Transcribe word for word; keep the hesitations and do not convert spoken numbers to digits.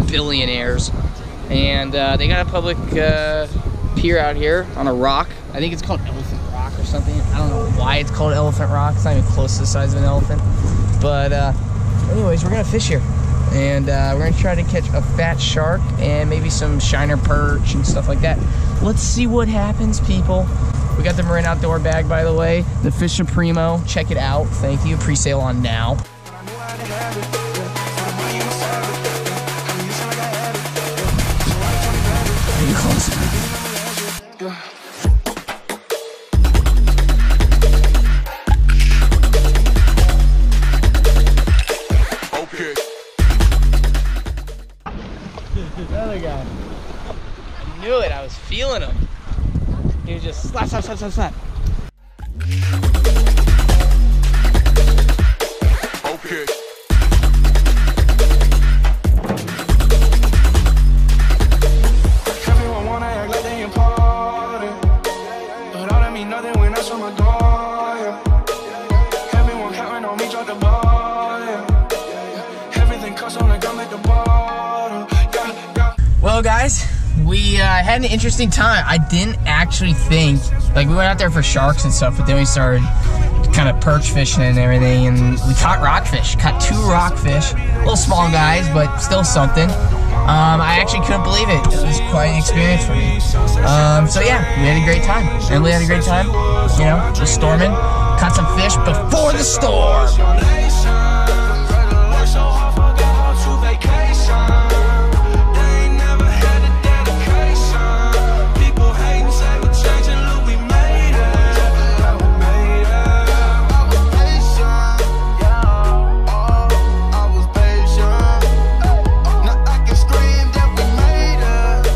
billionaires. And uh, they got a public uh, pier out here on a rock. I think it's called Elephant Rock or something. I don't know why it's called Elephant Rock. It's not even close to the size of an elephant. But uh, anyways, we're gonna fish here. And uh, we're gonna try to catch a fat shark and maybe some shiner perch and stuff like that. Let's see what happens, people. We got the Marin Outdoor bag, by the way. The Fish Supremo, check it out. Thank you, pre-sale on now. Are you close enough? Another guy. I knew it, I was feeling him. He was just slap, slap, slap, slap, slap. Okay. Everyone wanna act like they important, but all that mean nothing when I show my door. Everyone counting on me, drop the ball. Everything costs on the gum at the bottom. Well, guys, we uh, had an interesting time. I didn't actually think, like, we went out there for sharks and stuff, but then we started kind of perch fishing and everything, and we caught rockfish. Caught two rockfish, little small guys, but still something. Um, I actually couldn't believe it. It was quite an experience for me. Um, so yeah, we had a great time. Emily had a great time. You know, it was storming. Caught some fish before the storm.